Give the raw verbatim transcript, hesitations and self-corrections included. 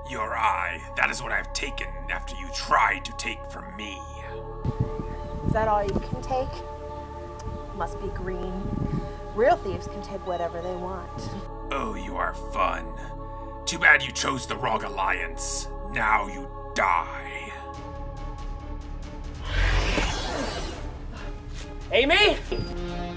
Your eye. That is what I've taken after you tried to take from me. Is that all you can take? Must be green. Real thieves can take whatever they want. Oh, you are fun. Too bad you chose the wrong alliance. Now you die. Amy?